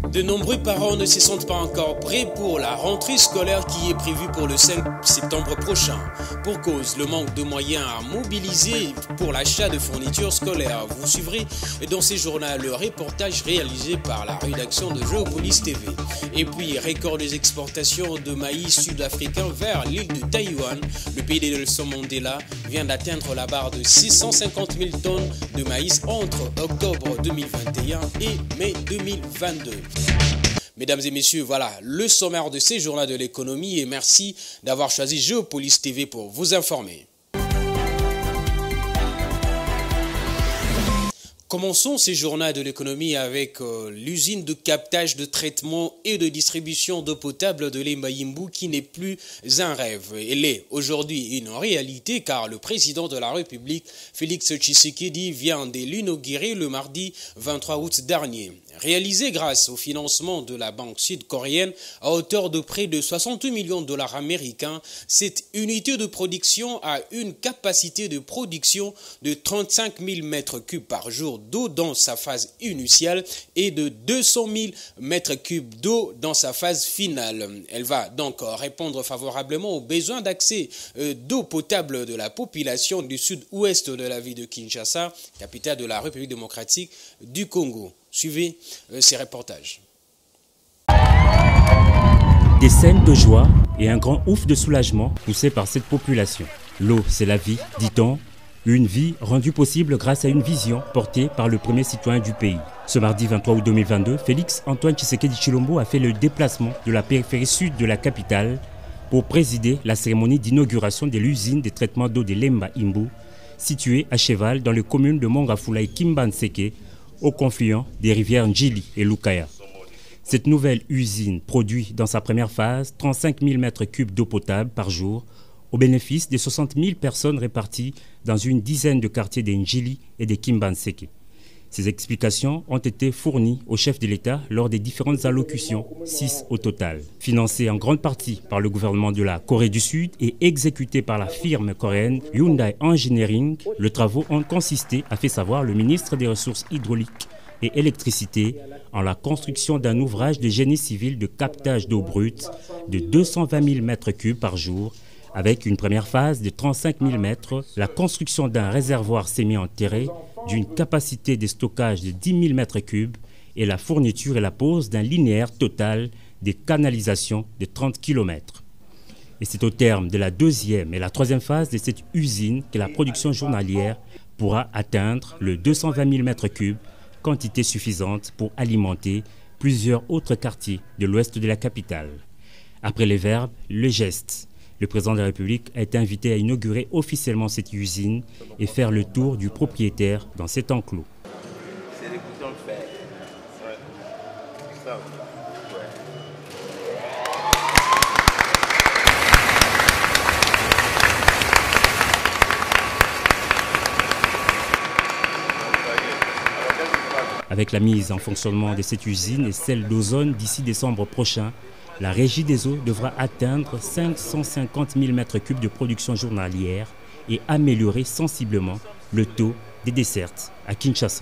De nombreux parents ne se sentent pas encore prêts pour la rentrée scolaire qui est prévue pour le 5 septembre prochain. Pour cause, le manque de moyens à mobiliser pour l'achat de fournitures scolaires. Vous suivrez dans ces journaux le reportage réalisé par la rédaction de Géopolis TV. Et puis, record des exportations de maïs sud-africain vers l'île de Taïwan. Le pays de Nelson Mandela vient d'atteindre la barre de 650 000 tonnes de maïs entre octobre 2021 et mai 2022. Mesdames et messieurs, voilà le sommaire de ces journaux de l'économie et merci d'avoir choisi Géopolis TV pour vous informer. Commençons ces journaux de l'économie avec l'usine de captage, de traitement et de distribution d'eau potable de l'Emba Yimbu qui n'est plus un rêve. Elle est aujourd'hui une réalité car le président de la République, Félix Tshisekedi, vient de l'inaugurer le mardi 23 août dernier. Réalisée grâce au financement de la banque sud-coréenne à hauteur de près de 68 millions de dollars américains, cette unité de production a une capacité de production de 35 000 mètres cubes par jour d'eau dans sa phase initiale et de 200 000 mètres cubes d'eau dans sa phase finale. Elle va donc répondre favorablement aux besoins d'accès d'eau potable de la population du sud-ouest de la ville de Kinshasa, capitale de la République démocratique du Congo. Suivez ces reportages. Des scènes de joie et un grand ouf de soulagement poussé par cette population. L'eau, c'est la vie, dit-on. Une vie rendue possible grâce à une vision portée par le premier citoyen du pays. Ce mardi 23 août 2022, Félix Antoine Tshisekedi Tshilombo a fait le déplacement de la périphérie sud de la capitale pour présider la cérémonie d'inauguration de l'usine de traitement d'eau de l'Emba Yimbu, située à cheval dans les communes de Mongafula et Kimbanseke, au confluent des rivières Njili et Lukaya. Cette nouvelle usine produit dans sa première phase 35 000 mètres cubes d'eau potable par jour au bénéfice des 60 000 personnes réparties dans une dizaine de quartiers de Njili et de Kimbanseke. Ces explications ont été fournies au chef de l'État lors des différentes allocutions, 6 au total. Financées en grande partie par le gouvernement de la Corée du Sud et exécutées par la firme coréenne Hyundai Engineering, les travaux ont consisté, a fait savoir le ministre des Ressources hydrauliques et électricité, en la construction d'un ouvrage de génie civil de captage d'eau brute de 220 000 mètres cubes par jour, avec une première phase de 35 000 mètres, la construction d'un réservoir semi-enterré d'une capacité de stockage de 10 000 mètres cubes et la fourniture et la pose d'un linéaire total de canalisation de 30 km. Et c'est au terme de la deuxième et la troisième phase de cette usine que la production journalière pourra atteindre le 220 000 mètres cubes, quantité suffisante pour alimenter plusieurs autres quartiers de l'ouest de la capitale. Après les verbes, le geste. Le président de la République a été invité à inaugurer officiellement cette usine et faire le tour du propriétaire dans cet enclos. Avec la mise en fonctionnement de cette usine et celle d'Ozone d'ici décembre prochain, la Régie des eaux devra atteindre 550 000 mètres cubes de production journalière et améliorer sensiblement le taux des dessertes à Kinshasa.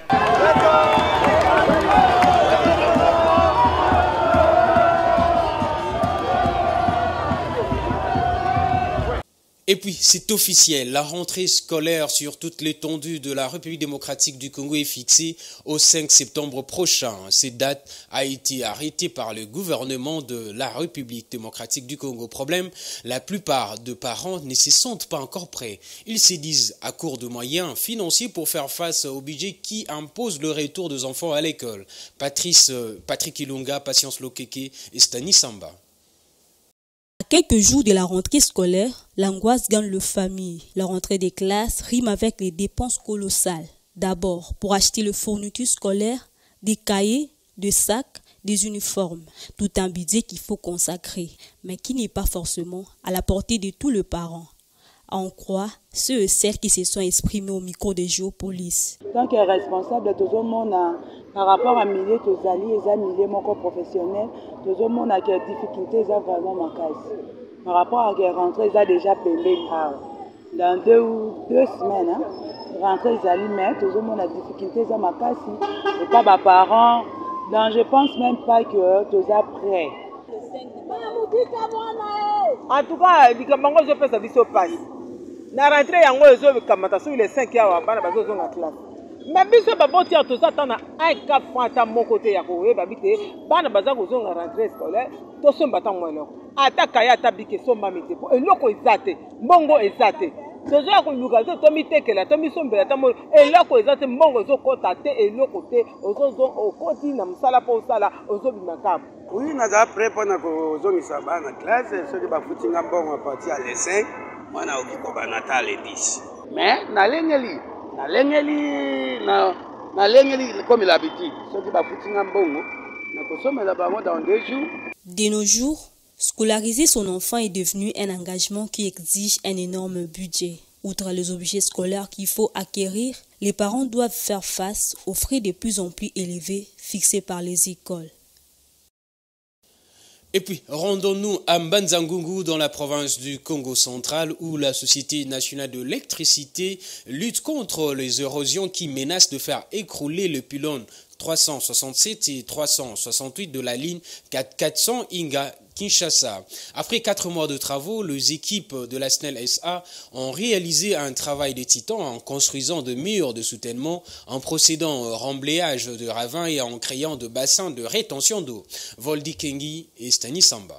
Et puis, c'est officiel, la rentrée scolaire sur toute l'étendue de la République démocratique du Congo est fixée au 5 septembre prochain. Cette date a été arrêtée par le gouvernement de la République démocratique du Congo. Problème, la plupart des parents ne se sentent pas encore prêts. Ils se disent à court de moyens financiers pour faire face au budget qui impose le retour des enfants à l'école. Patrick Ilunga, Patience Lokeke et Stani Samba. À quelques jours de la rentrée scolaire, l'angoisse gagne les familles. La rentrée des classes rime avec les dépenses colossales. D'abord, pour acheter les fournitures scolaires, des cahiers, des sacs, des uniformes. Tout un budget qu'il faut consacrer, mais qui n'est pas forcément à la portée de tous les parents. À en croire ceux et celles qui se sont exprimés au micro de Géopolis. Tant que responsable, tout le monde par rapport à milieu tous les milieu mon professionnel, tout le monde a des difficultés vraiment ma case. Par rapport à la rentrée, ils ont déjà payé dans deux semaines. Rentrée, ils allaient mettre tout le monde a des difficultés dans ma case. Et pas mes parents, Donc je pense même pas que tu es prêt. En tout cas, likambango je peux ça biso passe. Na rentrée yango ezo kamata sur les 5 ya bana bazo zonga classe. Mais biso ba boti to ça tana un cap fanta mon côté ya ko ba bité bana baza ko zonga rentrée scolaire to somba ta mwelo. Ata kaya ta bike somba mite po eloko ezate mbongo ezate. Tozo ya ko luka to mitekela to misombela ta mo eloko ezate mbongo zo kota te eloko te ozo okoti na msala po sala ozo bimaka. Oui, nous avons préparé pour la classe, ceux qui ont fait à partir à les 5, moi, je suis les 10. Mais, comme l'habitude, ceux qui ont fait dans 2 jours. De nos jours, scolariser son enfant est devenu un engagement qui exige un énorme budget. Outre les objets scolaires qu'il faut acquérir, les parents doivent faire face aux frais de plus en plus élevés fixés par les écoles. Et puis, rendons-nous à Mbanzangungu dans la province du Congo central où la Société nationale de l'électricité lutte contre les érosions qui menacent de faire écrouler le pylône 367 et 368 de la ligne 400 Inga Kinshasa. Après 4 mois de travaux, les équipes de la SNEL SA ont réalisé un travail de titan en construisant de murs de soutènement, en procédant au remblayage de ravins et en créant de bassins de rétention d'eau. Voldi Kengi et Stani Samba.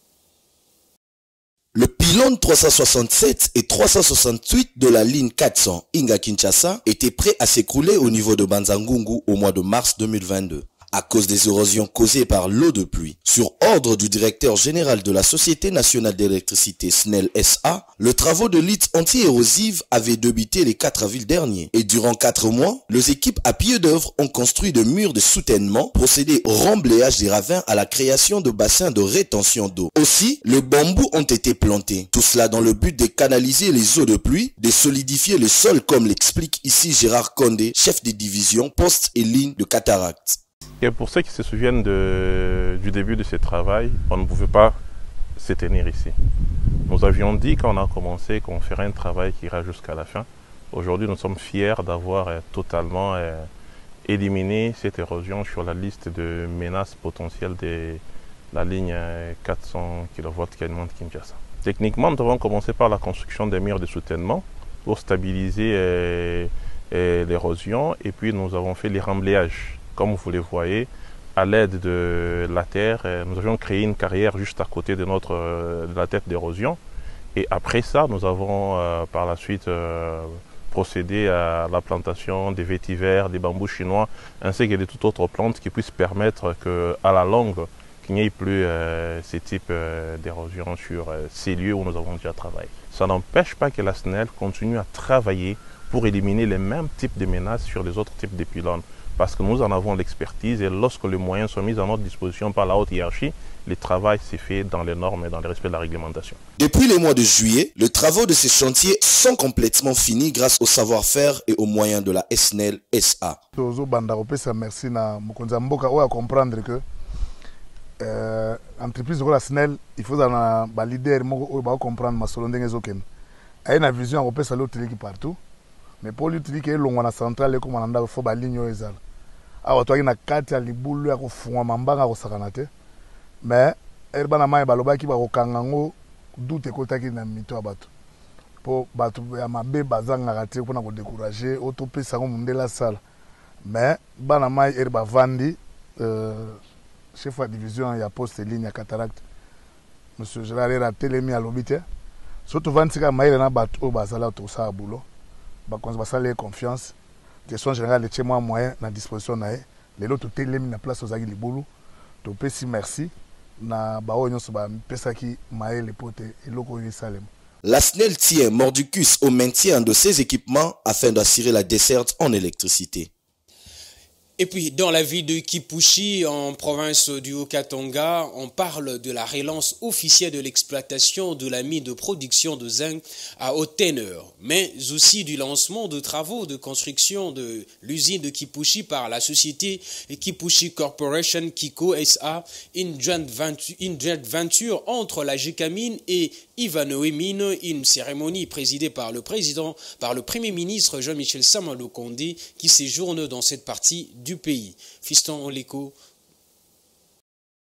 Le pylône 367 et 368 de la ligne 400 Inga-Kinshasa était prêt à s'écrouler au niveau de Mbanzangungu au mois de mars 2022. À cause des érosions causées par l'eau de pluie. Sur ordre du directeur général de la Société nationale d'électricité SNEL SA, le travaux de lutte anti-érosive avaient débuté les 4 avril dernier. Et durant 4 mois, les équipes à pied d'œuvre ont construit des murs de soutènement, procédé au remblayage des ravins à la création de bassins de rétention d'eau. Aussi, les bambous ont été plantés. Tout cela dans le but de canaliser les eaux de pluie, de solidifier le sol comme l'explique ici Gérard Condé, chef de division poste et ligne de cataracte. Et pour ceux qui se souviennent du début de ce travail, on ne pouvait pas se tenir ici. Nous avions dit quand on a commencé qu'on ferait un travail qui ira jusqu'à la fin. Aujourd'hui, nous sommes fiers d'avoir totalement éliminé cette érosion sur la liste de menaces potentielles de la ligne 400 kV Kinshasa. Techniquement, nous avons commencé par la construction des murs de soutènement pour stabiliser l'érosion et puis nous avons fait les remblayages. Comme vous les voyez, à l'aide de la terre, nous avions créé une carrière juste à côté de la tête d'érosion. Et après ça, nous avons par la suite procédé à la plantation des vétivers, des bambous chinois, ainsi que de toutes autres plantes qui puissent permettre qu'à la longue, qu'il n'y ait plus ces types d'érosion sur ces lieux où nous avons déjà travaillé. Ça n'empêche pas que la SNEL continue à travailler pour éliminer les mêmes types de menaces sur les autres types de pylônes. Parce que nous en avons l'expertise et lorsque les moyens sont mis à notre disposition par la haute hiérarchie, le travail s'est fait dans les normes et dans le respect de la réglementation. Depuis le mois de juillet, les travaux de ces chantiers sont complètement finis grâce au savoir-faire et aux moyens de la SNEL SA. Merci à Mokonzamboka à comprendre que l'entreprise de la SNEL, il faut un leader qui comprendre ma solonde ngezoken. Il y a une vision européenne à l'autre partout. Mais pour l'utiliser, il y a une centrale comme on a fait la ligne ezal. Alors, tu as une carte à l'ibulu à fond mambanga au sakanate. Mais erbana mai baloba ki ba kokangango doute ko taki na mito abatu. Po batu ya mabe bazanga raté pour na ko décourager autope sango mundela sala. Mais bana mai erba vandi chef de division ya poste ligne ya cataracte. Monsieur Gérard raté les mi à l'obité. Surtout vantika mai na batu o bazala to sa boulot. Ça les confiance. Question générale, les témoins moyens à disposition. Les autres, tout est mis en place aux aguilles boulot. Tu peux si merci. Na baonyo soba pesa ki maé les potes et loko salem. La SNEL tient mordicus au maintien de ses équipements afin d'assurer la desserte en électricité. Et puis, dans la ville de Kipushi, en province du Haut-Katanga, on parle de la relance officielle de l'exploitation de la mine de production de zinc à haute teneur, mais aussi du lancement de travaux de construction de l'usine de Kipushi par la société Kipushi Corporation Kiko SA, une joint venture entre la GECAMINE et Ivanhoe Mine, une cérémonie présidée par le Premier ministre Jean-Michel Sama Lukonde qui séjourne dans cette partie du pays. Fiston Oliko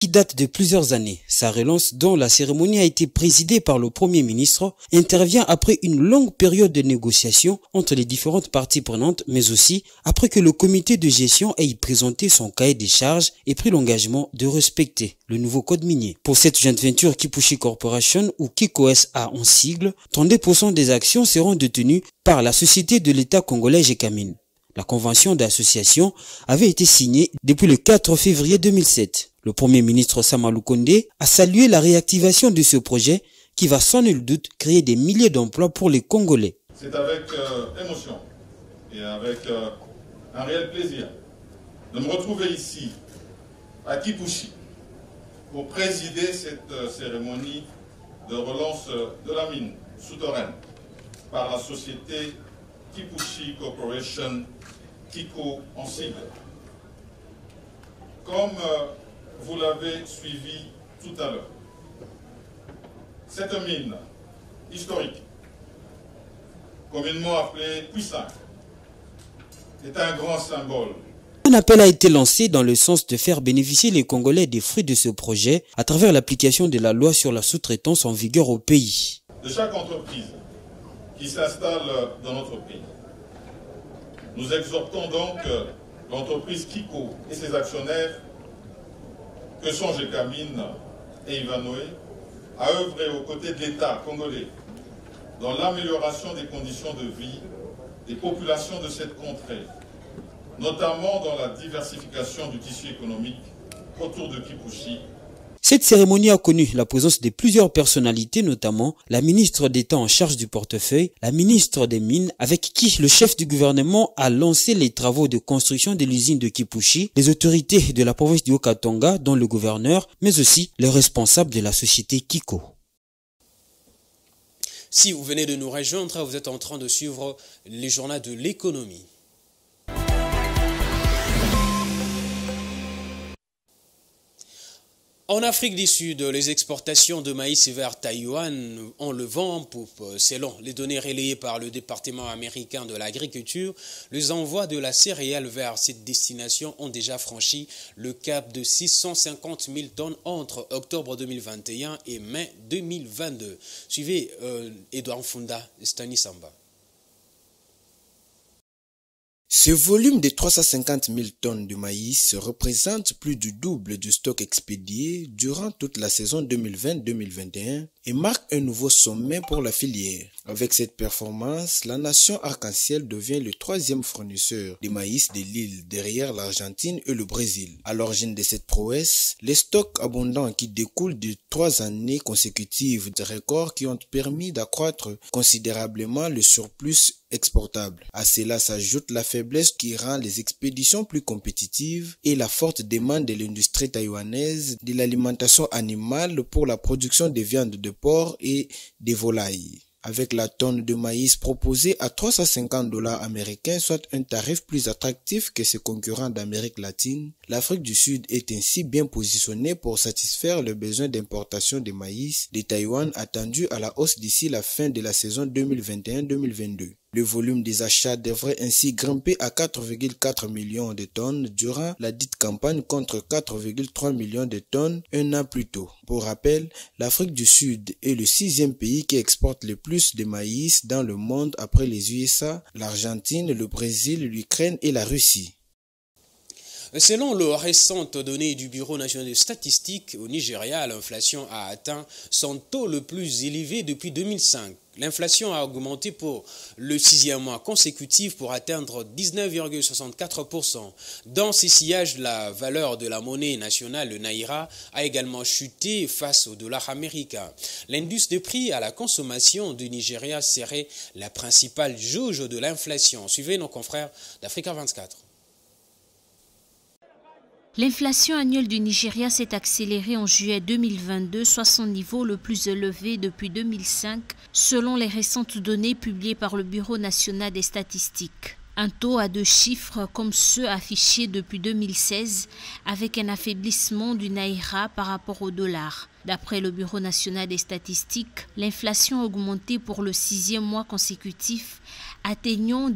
qui date de plusieurs années. Sa relance, dont la cérémonie a été présidée par le Premier ministre, intervient après une longue période de négociations entre les différentes parties prenantes, mais aussi après que le comité de gestion ait présenté son cahier des charges et pris l'engagement de respecter le nouveau code minier. Pour cette joint venture Kipushi Corporation, ou Kiko SA en sigle, 32% des actions seront détenues par la société de l'État congolais Gécamine. La convention d'association avait été signée depuis le 4 février 2007. Le Premier ministre Sama Lukonde a salué la réactivation de ce projet qui va sans nul doute créer des milliers d'emplois pour les Congolais. C'est avec émotion et avec un réel plaisir de me retrouver ici à Kipushi pour présider cette cérémonie de relance de la mine souterraine par la société Kipushi Corporation, Kiko en sigle. Comme vous l'avez suivi tout à l'heure, cette mine historique, communément appelée Puissant, est un grand symbole. Un appel a été lancé dans le sens de faire bénéficier les Congolais des fruits de ce projet à travers l'application de la loi sur la sous-traitance en vigueur au pays. De chaque entreprise qui s'installe dans notre pays, nous exhortons donc l'entreprise Kiko et ses actionnaires, que sont Gécamine et Ivanoé, à œuvrer aux côtés de l'État congolais dans l'amélioration des conditions de vie des populations de cette contrée, notamment dans la diversification du tissu économique autour de Kipushi. Cette cérémonie a connu la présence de plusieurs personnalités, notamment la ministre d'État en charge du portefeuille, la ministre des Mines, avec qui le chef du gouvernement a lancé les travaux de construction de l'usine de Kipushi, les autorités de la province du Haut-Katanga, dont le gouverneur, mais aussi les responsables de la société Kiko. Si vous venez de nous rejoindre, vous êtes en train de suivre les journaux de l'économie. En Afrique du Sud, les exportations de maïs vers Taïwan ont le vent en poupe. Selon les données relayées par le département américain de l'agriculture, les envois de la céréale vers cette destination ont déjà franchi le cap de 650 000 tonnes entre octobre 2021 et mai 2022. Suivez Edouard Funda et Stani Samba. Ce volume de 350 000 tonnes de maïs représente plus du double du stock expédié durant toute la saison 2020-2021 et marque un nouveau sommet pour la filière. Avec cette performance, la nation arc-en-ciel devient le troisième fournisseur de maïs de l'île derrière l'Argentine et le Brésil. À l'origine de cette prouesse, les stocks abondants qui découlent de 3 années consécutives de records qui ont permis d'accroître considérablement le surplus exportable. À cela s'ajoute la faiblesse qui rend les expéditions plus compétitives et la forte demande de l'industrie taïwanaise de l'alimentation animale pour la production de viande de porc et des volailles. Avec la tonne de maïs proposée à $350 américains, soit un tarif plus attractif que ses concurrents d'Amérique latine, l'Afrique du Sud est ainsi bien positionnée pour satisfaire le besoin d'importation de maïs de Taïwan attendu à la hausse d'ici la fin de la saison 2021-2022. Le volume des achats devrait ainsi grimper à 4,4 millions de tonnes durant la dite campagne contre 4,3 millions de tonnes un an plus tôt. Pour rappel, l'Afrique du Sud est le 6e pays qui exporte le plus de maïs dans le monde après les USA, l'Argentine, le Brésil, l'Ukraine et la Russie. Selon les récentes données du Bureau national de statistiques, au Nigeria, l'inflation a atteint son taux le plus élevé depuis 2005. L'inflation a augmenté pour le 6e mois consécutif pour atteindre 19,64%. Dans ces sillages, la valeur de la monnaie nationale, le Naira, a également chuté face au dollar américain. L'indice de prix à la consommation du Nigeria serait la principale jauge de l'inflation. Suivez nos confrères d'Africa 24. L'inflation annuelle du Nigeria s'est accélérée en juillet 2022, soit son niveau le plus élevé depuis 2005, selon les récentes données publiées par le Bureau national des statistiques. Un taux à 2 chiffres comme ceux affichés depuis 2016, avec un affaiblissement du Naira par rapport au dollar. D'après le Bureau national des statistiques, l'inflation a augmenté pour le 6e mois consécutif, atteignant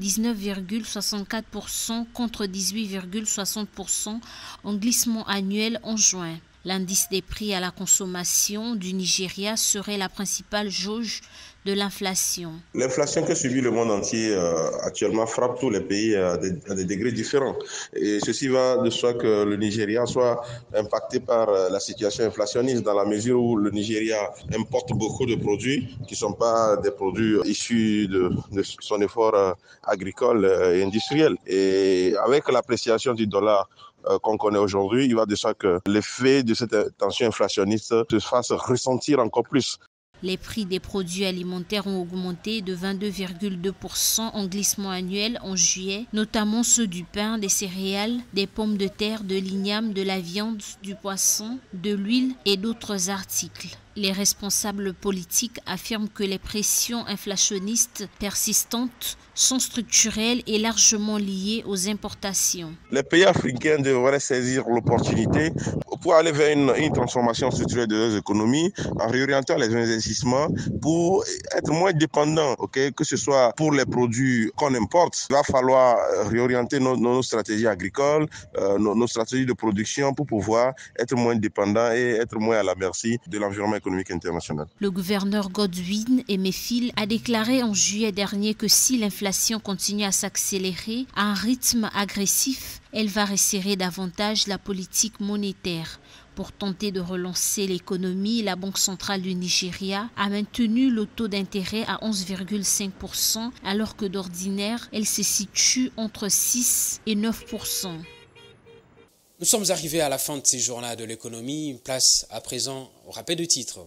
19,64% contre 18,60% en glissement annuel en juin. L'indice des prix à la consommation du Nigeria serait la principale jauge de l'inflation. L'inflation que subit le monde entier actuellement frappe tous les pays à des degrés différents. Et ceci va de soi que le Nigeria soit impacté par la situation inflationniste dans la mesure où le Nigeria importe beaucoup de produits qui ne sont pas des produits issus de son effort agricole et industriel. Et avec l'appréciation du dollar qu'on connaît aujourd'hui, il va de soi que l'effet de cette tension inflationniste se fasse ressentir encore plus. Les prix des produits alimentaires ont augmenté de 22,2% en glissement annuel en juillet, notamment ceux du pain, des céréales, des pommes de terre, de l'igname, de la viande, du poisson, de l'huile et d'autres articles. Les responsables politiques affirment que les pressions inflationnistes persistantes sont structurelles et largement liées aux importations. Les pays africains devraient saisir l'opportunité pour aller vers une transformation structurelle de leurs économies en réorientant les investissements pour être moins dépendants, que ce soit pour les produits qu'on importe. Il va falloir réorienter nos stratégies agricoles, nos stratégies de production pour pouvoir être moins dépendants et être moins à la merci de l'environnement économique international. Le gouverneur Godwin Emefiele a déclaré en juillet dernier que si l'inflation continue à s'accélérer à un rythme agressif, elle va resserrer davantage la politique monétaire. Pour tenter de relancer l'économie, la Banque centrale du Nigeria a maintenu le taux d'intérêt à 11,5% alors que d'ordinaire, elle se situe entre 6 et 9%. Nous sommes arrivés à la fin de ces journées de l'économie. Place à présent au rappel de titres.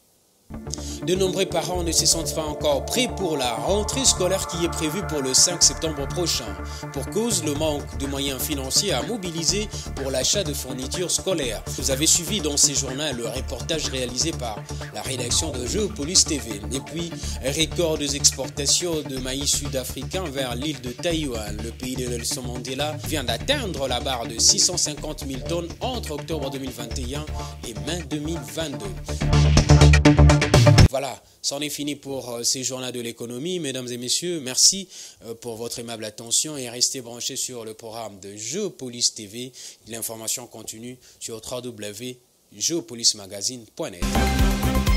De nombreux parents ne se sentent pas encore prêts pour la rentrée scolaire qui est prévue pour le 5 septembre prochain. Pour cause, le manque de moyens financiers à mobiliser pour l'achat de fournitures scolaires. Vous avez suivi dans ces journaux le reportage réalisé par la rédaction de Géopolis TV. Et puis, record des exportations de maïs sud-africain vers l'île de Taïwan. Le pays de Nelson Mandela vient d'atteindre la barre de 650 000 tonnes entre octobre 2021 et mai 2022. Voilà, c'en est fini pour ces journaux de l'économie. Mesdames et messieurs, merci pour votre aimable attention et restez branchés sur le programme de Géopolis TV. L'information continue sur www.geopolismagazine.net.